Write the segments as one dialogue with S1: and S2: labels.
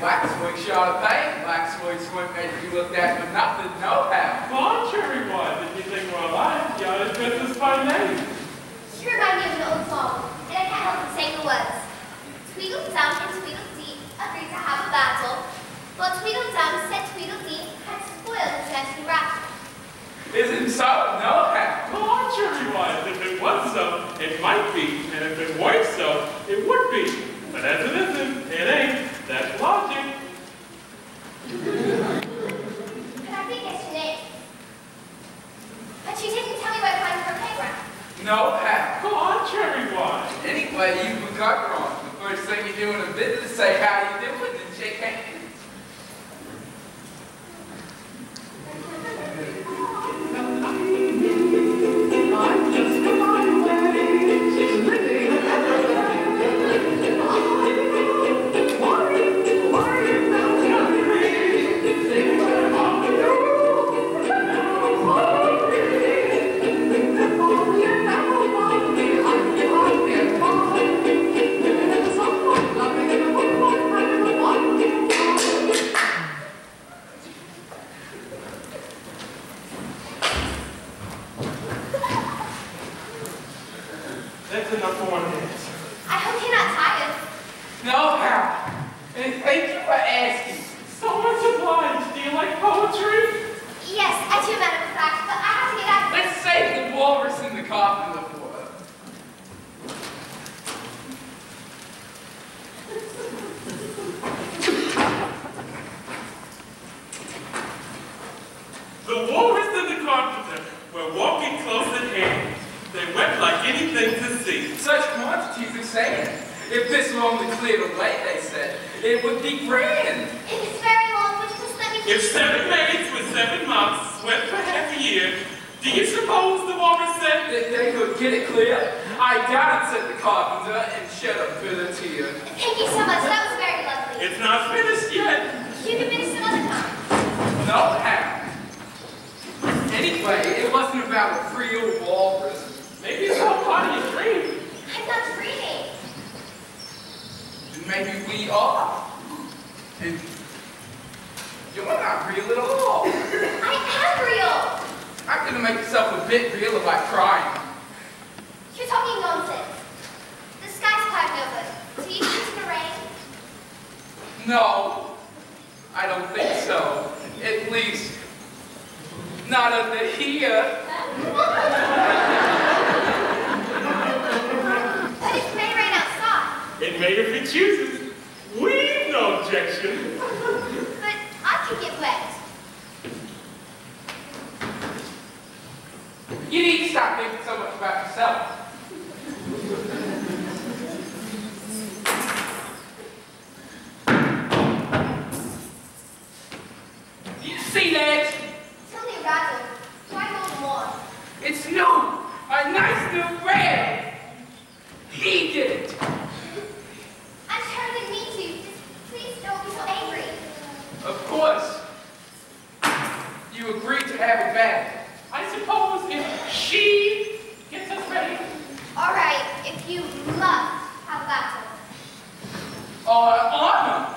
S1: Black smoke shot of paint, black smoke made you look at for nothing, no how.
S2: Contrary one, if you think we're alive, you ought to address us by name.
S3: You remind me of an old song, and I can't help but saying the words. Tweedledum and Tweedledee agreed to have a battle, but Tweedledum said Tweedledee had spoiled the chance to raffle.
S1: Isn't so? No how.
S2: Contrary one, if it was so, it might be, and if it weren't so, it would be. But as it isn't, it ain't. That's logic.
S3: But I think it's your name. But you didn't tell me where to find her playground.
S1: No how.
S2: Contrary one.
S1: Anyway, you forgot wrong. The first thing you do in a visit is say how you doing and shake hands.
S4: I'm just a mile away. She's living
S2: That's enough for one dance.
S3: I hope you're not tired.
S1: No how. And thank you for asking.
S2: So much obliged. Do you like poetry?
S3: Yes, I do, matter of fact, but I have to get out.
S1: Let's save the walrus in the coffin before.
S2: The walrus and the carpenter were walking close at hand. They wept like anything to see.
S1: Such quantities of sand. If this were only cleared away, they said, it would be grand.
S3: If it's very long, would you just let me...
S2: If 7 maids with 7 months swept for half a year, do you suppose the walrus said
S1: That they could get it clear? I doubt it, said the carpenter, and shed a bitter tear.
S3: Thank you so much, that was very lovely.
S2: it's not finished yet?
S3: You can finish some other time.
S1: No how. Anyway, it wasn't about a real walrus.
S2: Maybe it's all part of your dream.
S3: I'm not dreaming.
S1: Maybe we are. And you're not real at all.
S3: I am real.
S1: I'm gonna make yourself a bit real by crying.
S3: You're talking nonsense. The sky's clouded over. Do you think it's gonna rain?
S1: No, I don't think so. At least, not under here.
S3: But it may rain outside.
S2: It may if it chooses. We've no objection.
S3: But I could get wet.
S1: You need to stop thinking so much about yourself. Do you see that?
S3: It's only a rattle. Why hold more?
S1: It's new. A nice new rail. He did it.
S3: I'm sure I didn't mean to. Just please don't be so angry.
S1: Of course. You agreed to have it back.
S2: I suppose if she gets us ready.
S3: All right, if you must have a battle.
S1: Honor.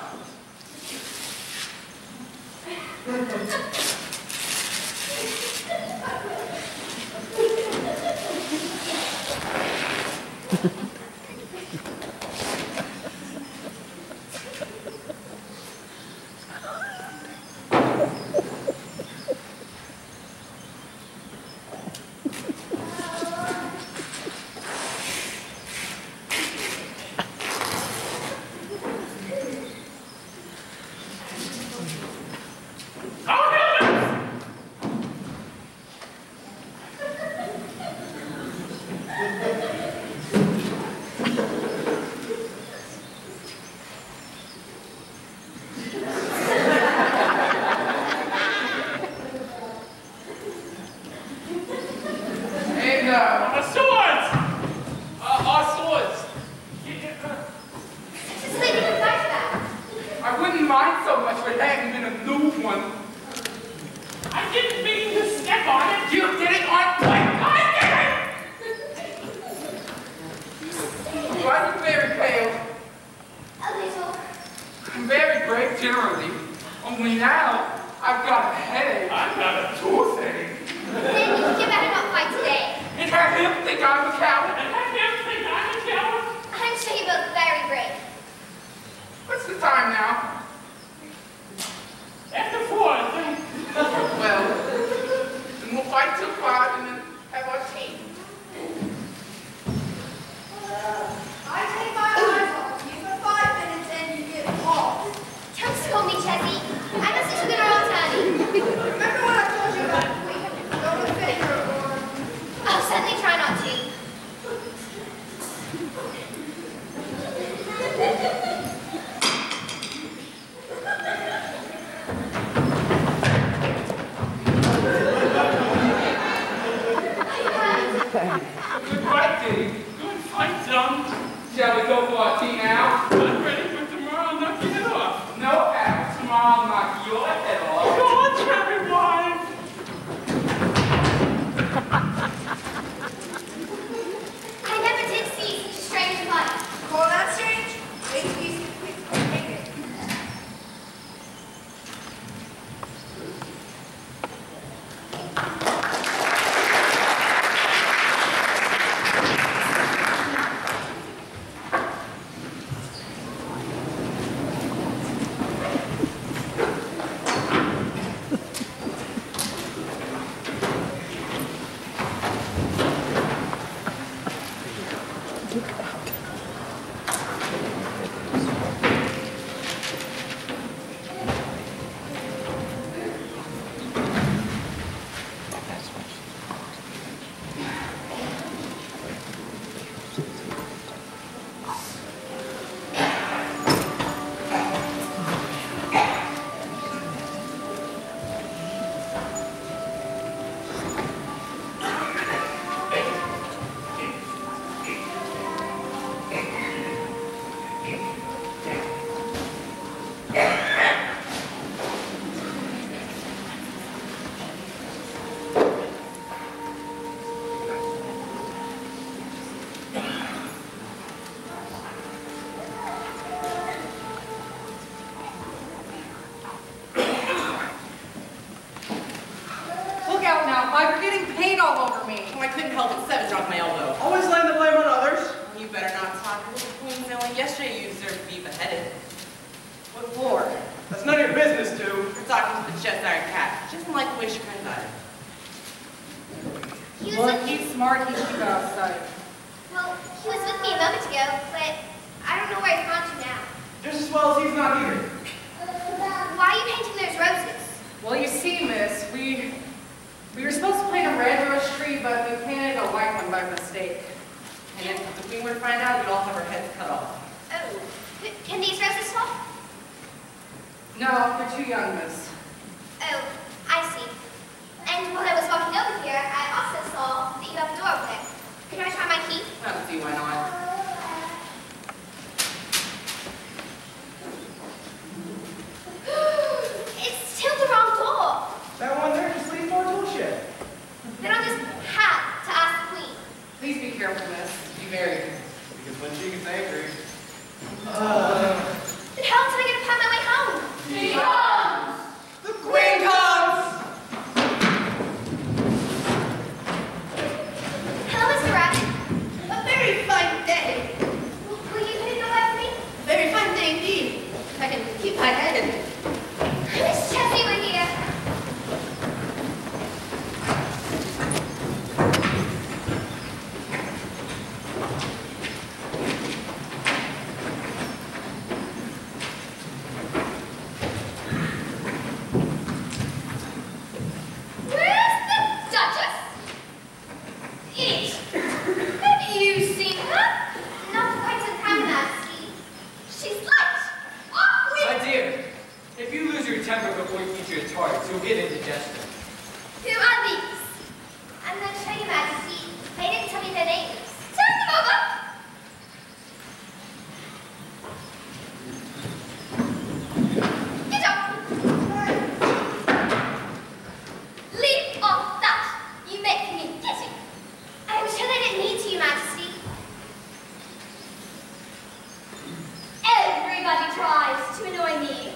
S1: Our swords.
S3: Just leave the knife back.
S1: I wouldn't mind so much if it hadn't been a new one.
S2: I didn't mean to step on it.
S1: You did it on point. I did it! Why are you very pale?
S3: A little.
S1: I'm very break generally. Only now, I've got a headache.
S2: I've got a toothache.
S3: Then you better not fight today.
S1: And have him think I'm a coward.
S2: And I can't think I'm a coward.
S3: I'm sure you're both very brave.
S1: What's the time now?
S2: After 4, I think.
S1: Well, then we'll fight till 5 and then have our tea.
S5: I take my eyes off you for 5 minutes and you get off.
S3: Don't scold me, Chessie. I must have taken our own time.
S5: Remember what I told you about the week? Don't offend her or...
S3: I'll certainly try not to.
S1: Good fight, Dee.
S2: Good fight, Tom.
S1: Shall we go for our tea now?
S2: I'm ready for tomorrow. I'll knock your head off.
S1: No, Al. Tomorrow I'll knock your head off.
S2: Go on, cherry wife.
S3: I never did see such a strange fight.
S5: Call that strange? Wait till you see the quick take it.
S6: You're getting paint all over me. Oh, I couldn't help it. 7 dropped my elbow.
S7: Always laying the blame on others.
S6: You better not talk to the queens. Only yesterday you deserved to be beheaded.
S7: What for? That's none of your business, dude.
S6: You're talking to the chest-iron cat. She doesn't like the way she cries either.
S3: He was
S6: Well,
S3: with
S6: he's smart. He's keep out of sight.
S3: Well, he was with me a moment ago, but I don't know where he's gone to now.
S7: Just as well as he's not here.
S3: Why are you painting those roses?
S6: Well, you see, miss, we were supposed to paint a red rose tree, but we painted a white one by mistake. And if we were to find out, we'd all have our heads cut off.
S3: Oh, can these roses swap?
S6: No, you're too young, miss.
S3: Oh, I see. And when I was walking over here, I also saw that you have a door over there. Can I try my key?
S6: I don't see why not.
S3: It's still the wrong door.
S7: That one there just leads to our tool shed.
S3: Then I'll just have to ask the queen.
S6: Please be careful, miss. Be very.
S7: Because when she gets angry.
S3: Then how else am I going to find my way home?
S6: She comes!
S7: The queen comes!
S3: Hello, Mr. Rabbit.
S5: A very fine day.
S3: Will you please go with me?
S5: Very fine day indeed. I can keep my head.
S3: Miss Chessie, we're here. Where's the Duchess? It. Have you seen her? Not quite so kind, Majesty. She's light. Off with.
S8: My dear, if you lose your temper before you eat your tarts, you'll get indigestion.
S3: Who are these? I'm going to show you, Majesty. They didn't tell me their names. Turn them over. Get up. Leave off that. You make me giddy. I am sure they didn't need to, Your Majesty. Everybody tries to annoy me.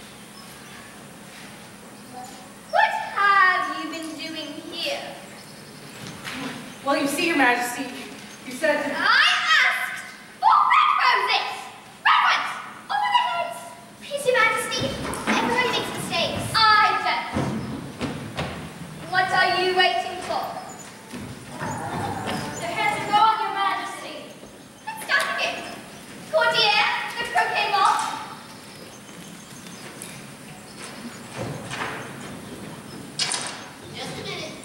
S3: What have you been doing here?
S6: Well, you see, Your Majesty, you said
S3: I asked for red roses! Red ones! Over the heads! Please, Your Majesty, everybody makes mistakes. I don't. What are you waiting for? The heads are gone, Your Majesty. Let's start again. Courtier, the croquet ball. Just a minute.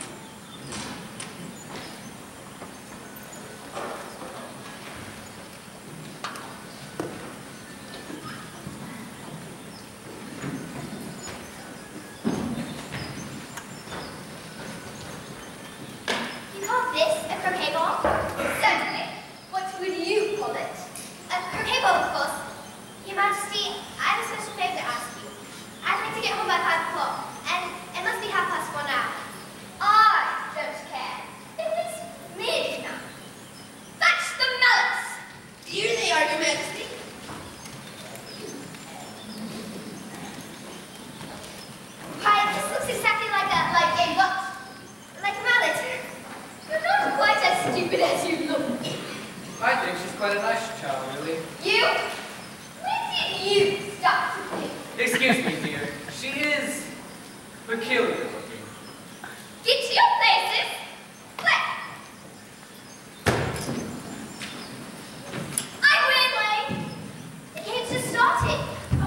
S3: You call this a croquet ball? Certainly. What would you call it? A croquet ball, of course. Your Majesty, I have a special favor to ask you. I'd like to get home by 5 o'clock, and it must be 1:30 now. I don't care. If it's mid enough. Fetch the mallets!
S5: Here they are, Your Majesty.
S3: Why, this looks exactly like a what? Like a mallet. You're not quite as stupid as you look.
S8: I think she's quite a nice child, really.
S3: You? When did you start to think?
S8: Excuse me, dear. She is peculiar looking.
S3: Get to your places! Play! I'm Wayne. The game's just started.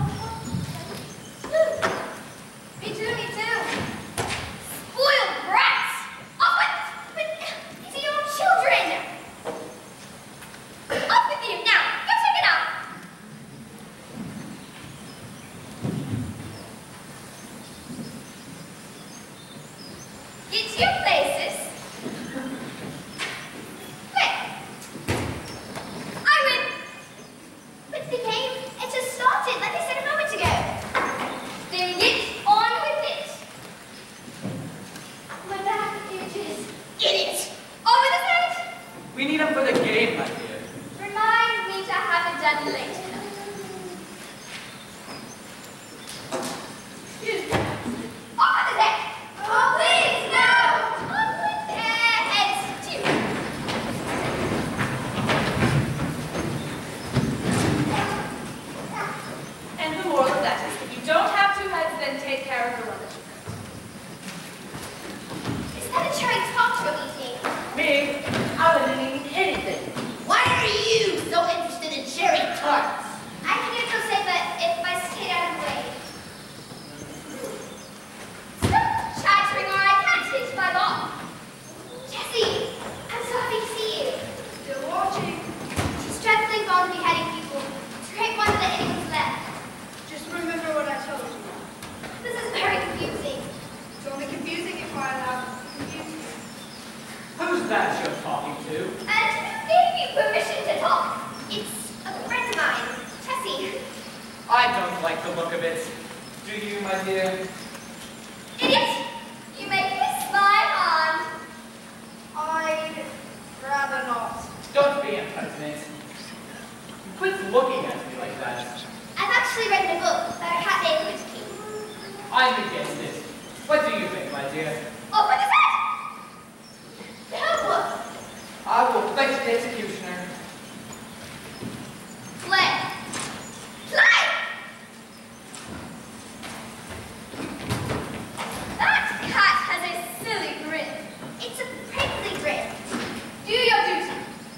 S3: Me too. Spoiled brats! Off with these are your children! Off with you now! Go check it out! Get to your places. Quick! I win! But the game, it just started, like I said a moment ago. Doing it, on with it. My back itches. Get it! On with the head!
S8: We need him for the game, my dear.
S3: Remind me to have it done later. Excuse me. On with the head! Oh, please, no! On with their heads, too.
S6: And the moral of that is, if you don't have 2 heads, then take care of the rubbish.
S3: Is that a cherry tart you're eating?
S6: Me, I wouldn't eat anything.
S5: Why are you so interested in cherry tarts?
S3: I can get so safe, but if I stay out of the way. Stop chattering or I can't hit my ball. Jessie, I'm so happy to see you.
S5: Still watching.
S3: She's dreadfully fond of beheading people. It's a great wonder that anyone's left.
S5: Just remember what I told you.
S3: This is very confusing.
S5: It's only confusing if I allow it to confuse you.
S8: Who's that you're talking to?
S3: And who gave you permission to talk? It's a friend of mine, Tessie.
S8: I don't like the look of it. Do you, my dear?
S3: Idiot! You may kiss my hand.
S5: I'd rather not.
S8: Don't be impertinent. Quit looking at me like that.
S3: I've actually read in a book about a cat named Whiskey.
S8: I'm against it. What do you think, my dear?
S3: Off with his head! No!
S8: I will fetch the executioner.
S3: Play! Play! That cat has a silly grin. It's a prickly grin. Do your duty.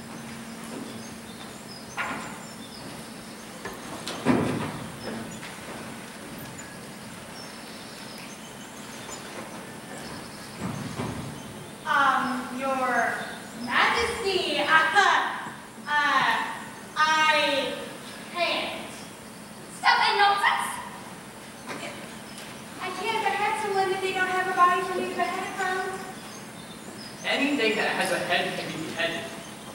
S5: Your Majesty, I can't.
S3: Stop that nonsense!
S5: I can't behead someone if they don't have a body for me to behead from.
S8: Anything that has a head can be beheaded.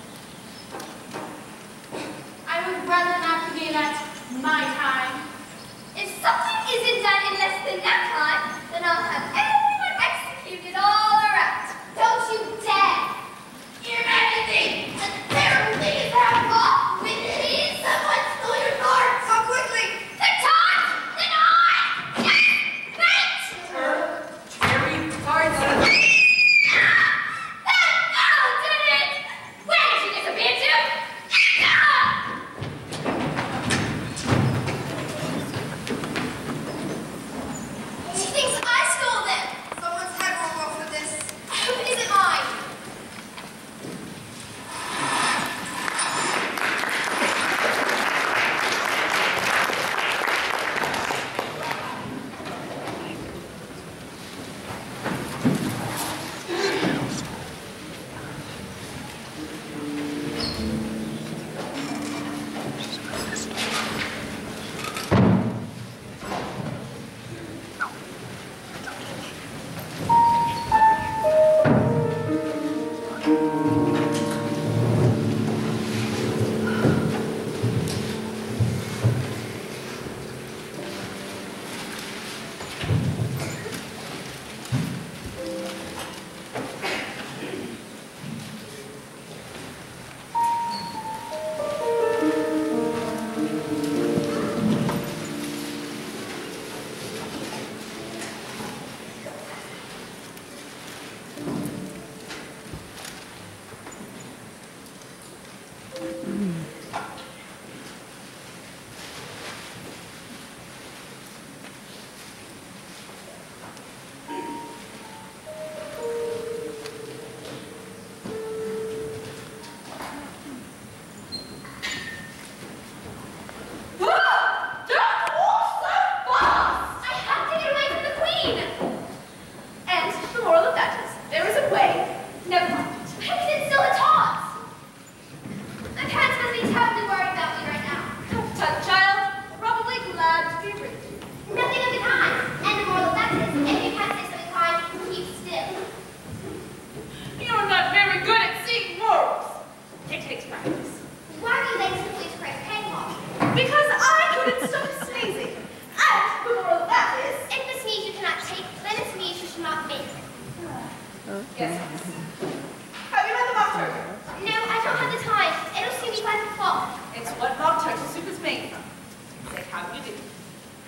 S5: I would rather not begin at my time.
S3: If something isn't done in less than that time, then I'll have everyone executed all around. Don't you dare!
S5: Your Majesty, the terrible thing is how
S3: Oh, please!
S5: someone stole your cards. How quickly?
S3: The time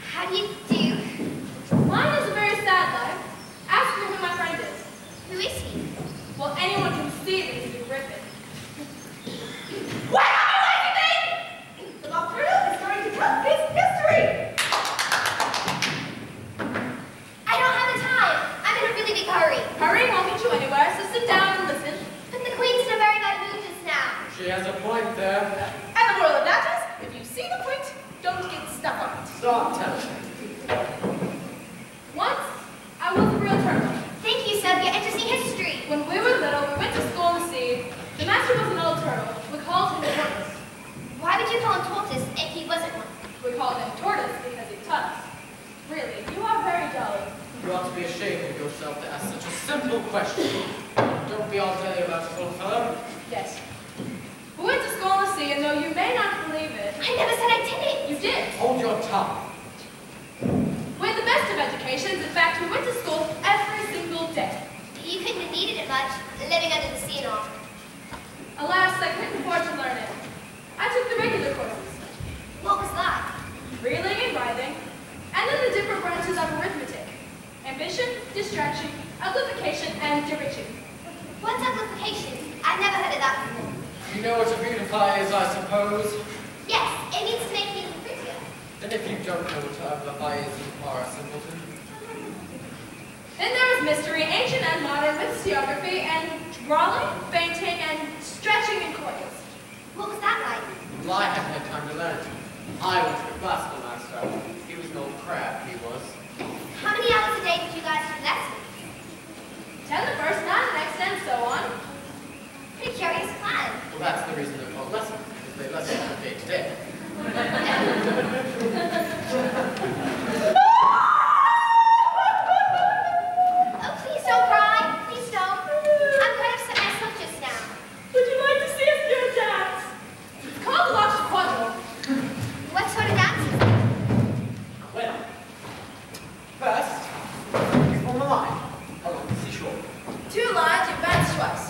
S3: How do you do?
S5: Mine is a very sad life. Ask me who my friend is.
S3: Who is he?
S5: Well, anyone can see that he's a griffin.
S6: What are you anything? The Mock Turtle is going to tell his history.
S3: I don't have the time. I'm in a really big hurry.
S5: Hurry won't get you anywhere, so sit down and listen.
S3: But the Queen's in a very bad mood just now.
S8: She has a point there.
S5: And the moral of that is, if you see the point, don't get stuck on it.
S8: Stop telling.
S5: Once, I was a real turtle.
S3: Thank you, Seb. Your interesting history.
S5: When we were little, we went to school in the sea. The master was an old turtle. We called him Tortoise.
S3: Why would you call him Tortoise if he wasn't one?
S5: We called him Tortoise because he taught us. Really, you are very dull.
S8: You ought to be ashamed of yourself to ask such a simple question. Don't be all jelly about it, old fellow.
S5: Yes. We went to school in the sea, and though you may not believe it,
S3: I never said I didn't.
S5: you did.
S8: Hold your tongue.
S5: We had the best of educations. In fact, we went to school every single day.
S3: You couldn't have needed it much, living under the sea and all.
S5: Alas, I couldn't afford to learn it. I took the regular courses.
S3: What was that?
S5: Reeling and writhing, and then the different branches of arithmetic. Ambition, distraction, amplification, and derision.
S3: What's amplification? I've never heard of that before.
S8: You know what a beautify is, I suppose?
S3: Yes, it means to make things prettier.
S8: Then if you don't know what a beautify is, you are a simpleton.
S5: Then there was mystery, ancient and modern, with geography, and drawing, painting, and stretching and coils.
S3: What was that like?
S8: Well, I hadn't had time to learn it. I went to the classical master. He was an old crab, he was.
S3: How many hours a day did you guys do lessons?
S5: 10 the first, 9 the next, and so on.
S3: Pretty curious plan.
S8: Well, that's the reason they're called lessons, because they lesson from day to day.
S3: Oh, please don't cry. Please don't. I'm quite upset myself just now.
S5: Would you like to see us do a dance? It's called the Lost Quadrille.
S3: What sort of dance is it?
S8: Well, first, you form a line along the seashore.
S5: 2 lines, you advance twice.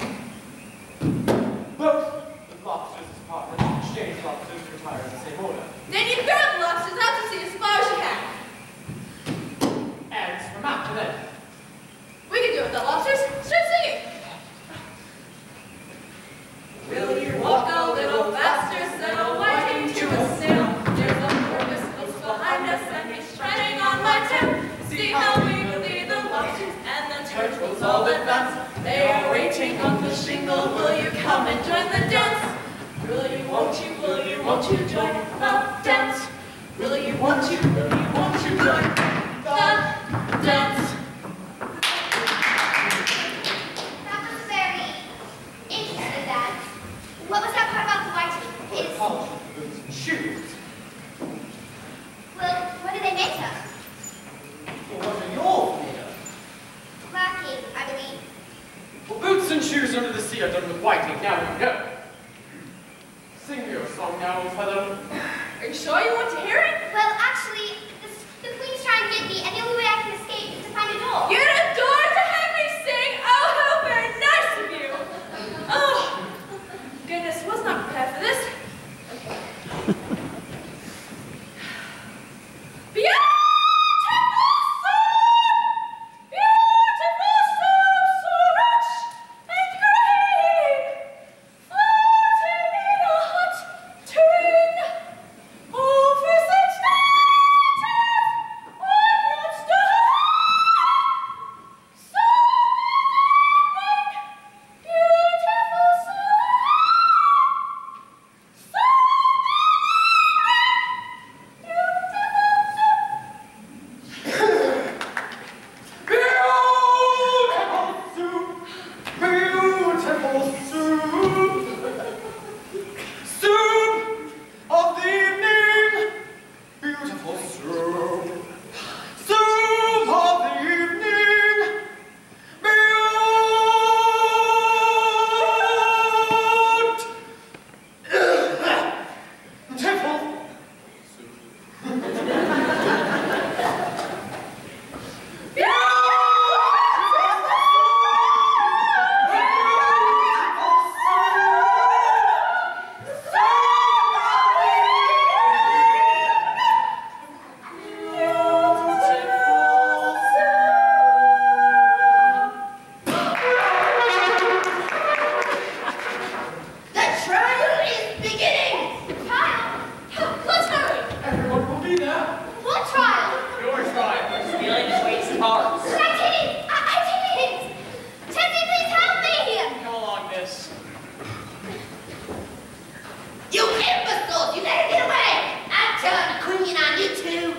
S8: Both the lobsters' department exchange lobsters retire in the same order.
S5: Then you throw the lobsters out to sea as far as you can.
S8: And swim out to them.
S5: We can do it with the lobsters. Start singing. Will you walk a little faster, said a whiting to a snail. There's a porpoise close behind us, and he's treading on my tail. See how we lead the lobsters and the turtles all advance. They are waiting on the shingle. Will you come and join the dance? Will you, won't you join the dance? Will you, won't you join the dance?
S3: That was very interesting dance. What was that part about the whiting?
S8: Well, the polish of the boots and shoes.
S3: Well, what are they made of?
S8: Well, what are yours made of?
S3: Lacking, I believe.
S8: Well, boots and shoes under the sea are done with whiting. Now you know. Sing me your song now, old fellow.
S5: Are you sure you want to hear it?
S3: Well, actually, the Queen's trying to get me, and the only way I can escape is to find a door.
S5: You'd adore to have me sing. Oh, how very nice of you. Oh, goodness, was not prepared for this. Beautiful soup, so rich and green, floating in a hot tureen, all for
S3: onion on you too.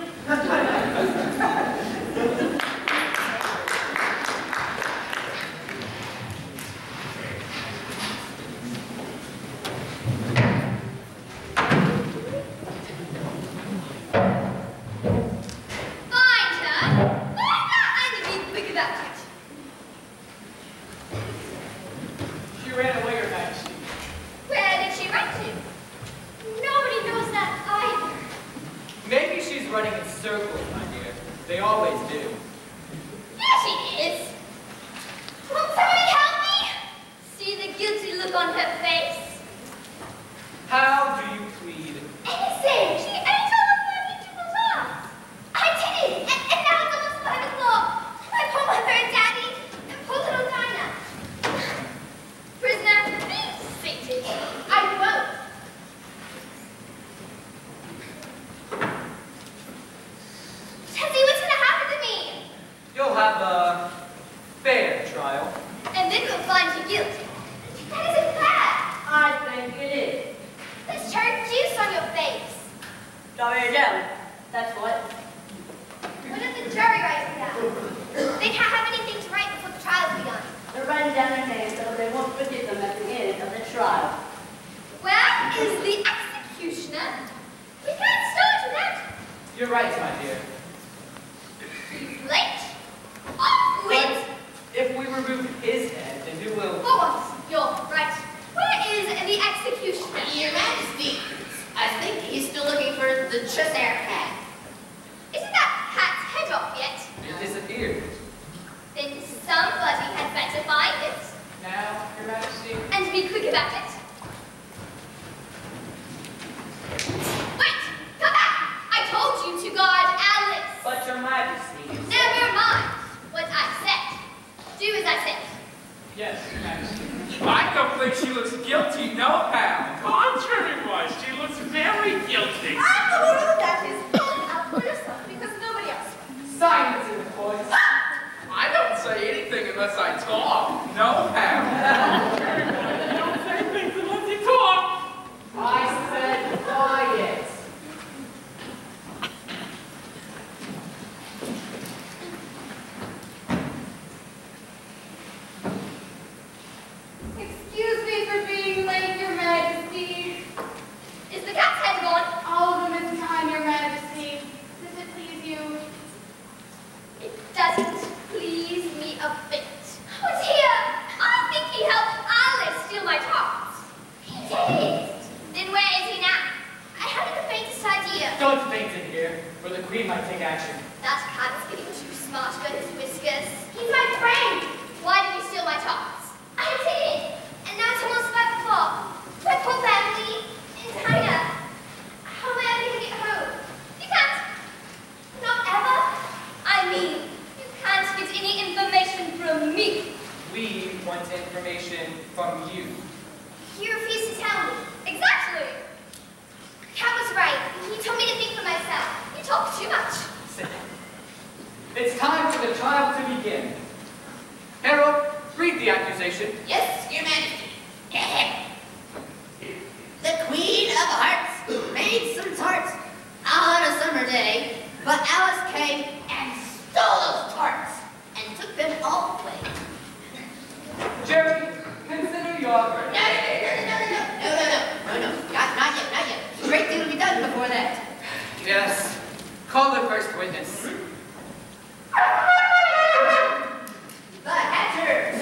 S8: She ran away, Your Majesty.
S3: Where did she run to? Nobody knows that either.
S9: Maybe she's running in circles, my dear. They always do.
S3: There she is. Won't somebody help me? See the guilty look on her face?
S9: How do you plead?
S3: Anything. She ate all of my beautiful love. I did it. And now it's almost 5 o'clock. My poor mother and daddy and poor little Dinah. Prisoner, be seated. I won't. Tessie, what's going to happen to me?
S9: You'll have a fair trial.
S3: And then we'll find you guilty. That isn't fair.
S10: I think it is.
S3: Let's turn juice on your face.
S10: Strawberry jelly. That's what.
S3: What did the jury write down? They can't have anything to write before the trial's begun.
S10: They're writing down their names so they won't forget them at the end of the trial.
S3: Where is the executioner? We can't start without.
S9: You're right, my dear.
S3: He's late. Off with.
S9: But if we remove his head, then who will...
S3: For once, you're right. Where is the executioner?
S11: Your Majesty, I think he's still looking for the Cheshire Cat.
S3: Isn't that hat's head off yet?
S9: It disappeared.
S3: Then somebody had better find it.
S9: Now, Your Majesty...
S3: And be quick about it. Wait! Come back! I told you to guard Alice.
S10: But Your Majesty, you said...
S3: Never mind what I said. Do as I said.
S9: Yes, Your Majesty.
S1: I don't think she looks guilty, no how.
S2: Contrary-wise, she looks very guilty.
S5: I'm the one that is pulling out for yourself because nobody else will.
S9: Silence in the court.
S1: I don't say anything unless I talk, no how.
S2: You don't say things unless you talk.
S9: I said quiet.
S5: Excuse me for being late, Your Majesty.
S3: Is the cat's head gone?
S5: All of them is time, Your Majesty. Does it please you?
S3: It doesn't please me a bit. What's here? I think he helped Alice steal my tarts. He did. Then where is he now? I haven't the faintest idea.
S9: Don't faint in here, or the Queen might take action.
S3: That cat's getting too smart for his whiskers. He's my friend. Why did he steal my tarts? I did. And now it's almost 5 o'clock. My poor family in China. How am I ever going to get home? You can't. Not ever. I mean, you can't get any information from me.
S9: We want information from you.
S3: He refused to tell me. Exactly. Cat was right. He told me to think for myself. You talk too much.
S9: Sit down. It's time for the trial to begin. Harold, read the accusation.
S11: Yes, Your Majesty. The Queen of Hearts made some tarts on a summer day, but Alice came and stole those tarts and took them all away.
S9: Jerry, consider your verdict.
S11: No, not yet. A great deal to be done before that.
S9: Yes. Call the first witness.
S11: The Hatter.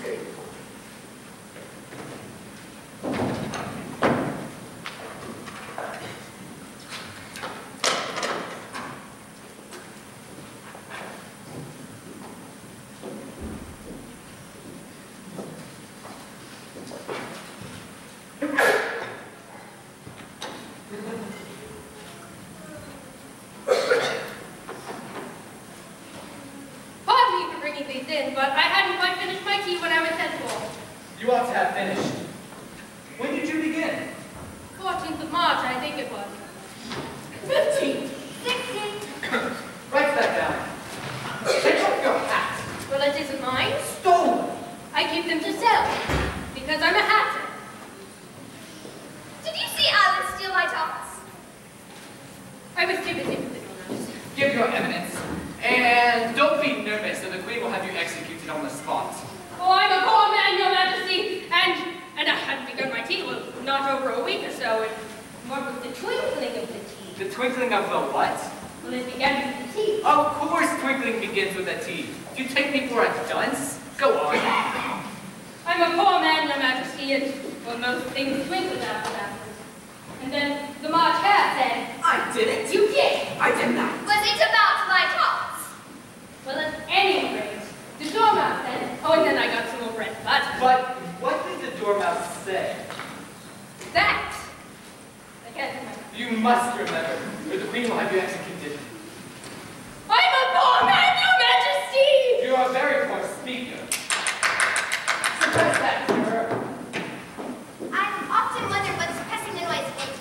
S5: Pardon me for bringing these in, but I hadn't quite finished my tea when I was sent for.
S9: You ought to have finished. When did you begin?
S5: 14th of March, I think it was.
S9: 15th.
S3: 16.
S9: Write that down. Take off your hat.
S5: Well, it isn't mine.
S9: Stolen.
S5: I keep them to sell because I'm a hatter.
S3: Did you see Alice steal my tarts?
S5: I was given
S9: be nervous, or the Queen will have you executed on the spot.
S5: Oh, I'm a poor man, Your Majesty, and I hadn't begun my tea, well, not over a week or so, and what was the twinkling of the tea?
S9: The twinkling of the what?
S5: Well, it began with the tea.
S9: Of course twinkling begins with a T. Do you take me for a dunce? Go on.
S5: I'm a poor man, Your Majesty, and, well, most things twinkled after that. And then the Marquess said,
S7: I didn't.
S5: You did!
S7: I did not.
S3: Was it about my tots?
S5: Well, at any rate, the dormouse said, oh, and then I got some more bread and butter.
S9: But what did the dormouse say?
S5: That! I can't remember.
S9: You must remember, or the Queen will have you executed.
S5: I'm a poor man, Your Majesty!
S9: You are a very poor speaker. Suppress that, sir.
S3: I've often wondered what suppressing the noise is.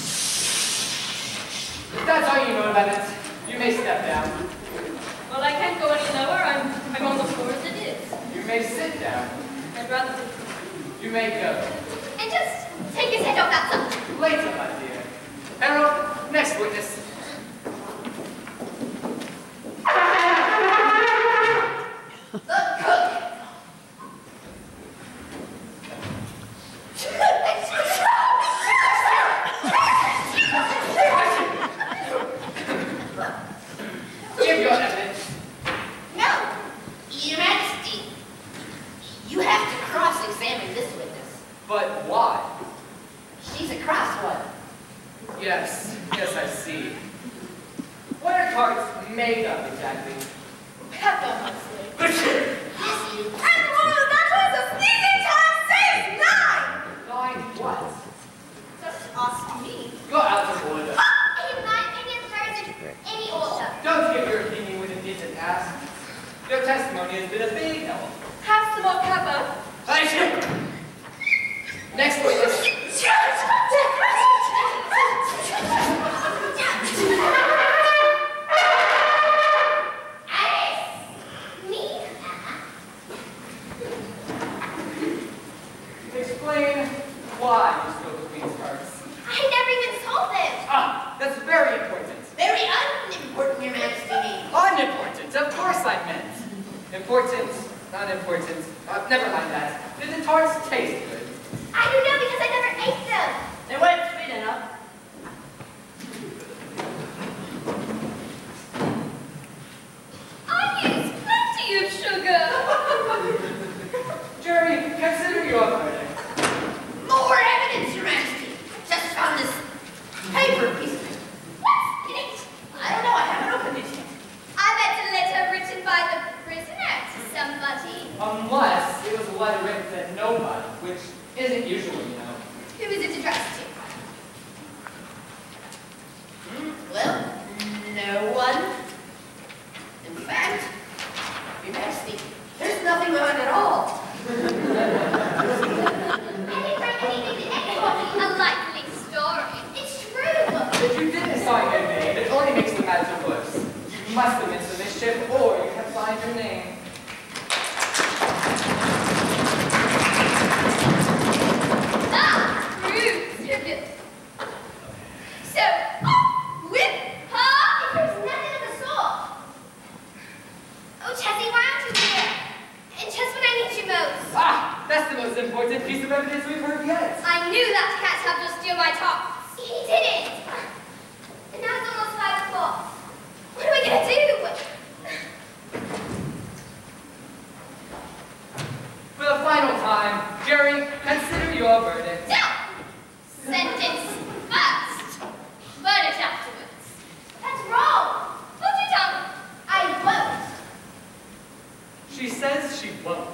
S9: If that's all you know about it, you may step down.
S5: Well, I can't go any lower. I'm on the floor as it is.
S9: You may sit down.
S5: I'd rather...
S9: You may go.
S3: And just take his head off that subject.
S9: Later, my dear. Harold, next witness.
S11: The cook.
S9: Give your evidence.
S11: No, Your Majesty. You have to cross-examine this witness.
S9: But why?
S11: She's a cross one.
S9: Yes, I see. What are tarts made of exactly?
S11: Pepper mostly. Yes, you.
S3: And one of that was a sneezing time 6, 9!
S9: 9 what?
S3: Just ask me.
S9: You're out of order.
S3: In my opinion, there isn't any order.
S9: Don't give your opinion when indecent ask. Your testimony has been a big help.
S5: Have some more pepper.
S9: Next witness.
S3: Me?
S9: Explain why you stole the Queen's tarts.
S3: I never even told them.
S9: Ah, that's very important.
S11: Very unimportant, Your Majesty.
S9: Unimportant, of course I meant. Important, unimportant. Never mind that. Did the tarts taste good?
S3: I don't know because I never ate them.
S10: They weren't sweet enough.
S5: I use plenty of sugar.
S9: Jury, consider your verdict.
S11: More evidence, Your Majesty. Just found this paper piece of it. What's in it? I don't know. I haven't opened it yet.
S3: I bet a letter written by the prisoner to somebody.
S9: Unless it was a letter written to nobody, which isn't usual, you know.
S3: Who is it addressed to?
S11: Well, no one. In fact, Your Majesty, there's nothing on it at all.
S3: A likely story. It's true.
S9: If you didn't sign your name, it only makes the matter worse. You must have made some mischief, or you have signed your name.
S3: Ah, rude tribute. So, whip her? There's nothing of the sort. Oh, Chessie, why aren't you here? And just when I need you most.
S9: Ah, that's the most important piece of evidence we've heard yet.
S3: I knew that cat had to steal my top. He didn't. And now it's almost 5 o'clock. What are we gonna do?
S9: For the final time, jury, consider your verdict.
S3: No! Sentence first. Verdict afterwards. That's wrong. Put it down. I won't.
S9: She says she won't.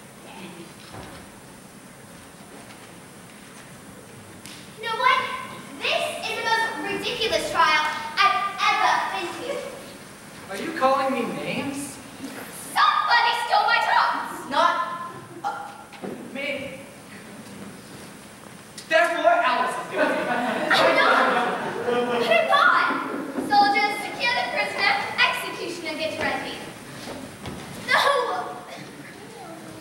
S3: You know what? This is the most ridiculous trial I've ever been to.
S9: Are you calling me names?
S3: Somebody stole my tops.
S11: Not
S9: Me. Therefore, Alice is guilty.
S3: I'm not. Soldiers, secure the prisoner. Executioner, get ready. No.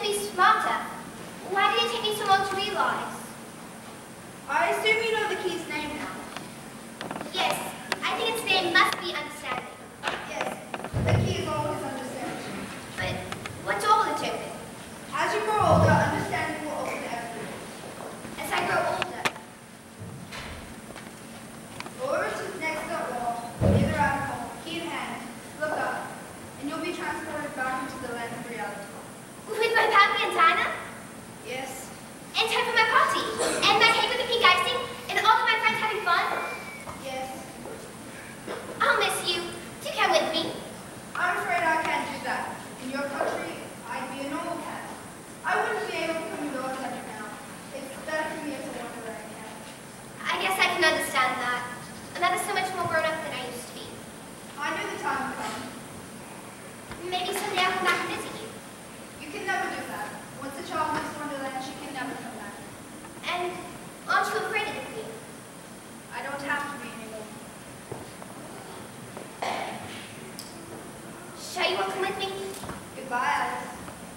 S3: be smarter. Why did it take me so long to realize?
S12: I assume you know the key's name now.
S3: Yes, I think its name must be understanding.
S12: Yes, the key is always understanding.
S3: But what door will it open?
S12: As you grow older, understanding will open everything.
S3: As I grow older.
S12: Go over to the next wall, near the rabbit hole, key in hand, look up, and you'll be transported back into the land of reality.
S3: With my family and Dinah?
S12: Yes.
S3: In time for my party, and my cake with the pink icing, and all of my friends having fun?
S12: Yes.
S3: I'll miss you. Do come with me.
S12: I'm afraid I can't do that. In your country, I'd be a normal cat. I wouldn't be able to come to your country now. It's better for me as a Wonderland cat.
S3: I guess I can understand that. And that is so much more grown up than I used to be.
S12: I knew the time would come.
S3: Maybe someday I'll come back and visit you.
S12: You can never do that. Once a child leaves Wonderland, she can never come back.
S3: And aren't you afraid of me?
S12: I don't have to be anymore.
S3: Sure you won't come with me?
S12: Goodbye, Alice.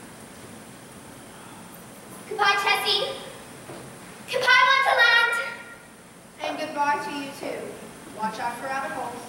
S3: Goodbye, Tessie. Goodbye, Wonderland.
S12: And goodbye to you too. Watch out for rabbit holes.